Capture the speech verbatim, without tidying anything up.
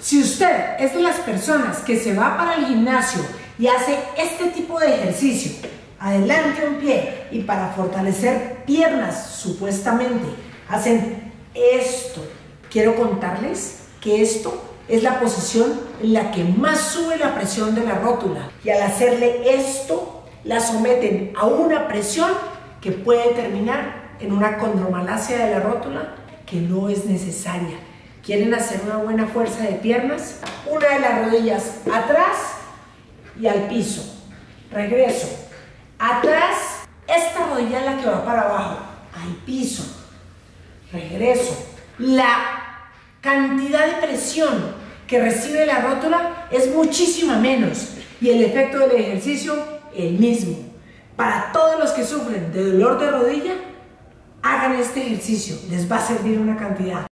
Si usted es de las personas que se va para el gimnasio y hace este tipo de ejercicio, adelante un pie, y para fortalecer piernas, supuestamente, hacen esto, quiero contarles que esto es la posición en la que más sube la presión de la rótula, y al hacerle esto, la someten a una presión que puede terminar en una condromalacia de la rótula que no es necesaria. ¿Quieren hacer una buena fuerza de piernas? Una de las rodillas atrás y al piso. Regreso. Atrás, esta rodilla es la que va para abajo, al piso. Regreso. La cantidad de presión que recibe la rótula es muchísima menos y el efecto del ejercicio el mismo. Para todos los que sufren de dolor de rodilla, hagan este ejercicio, les va a servir una cantidad.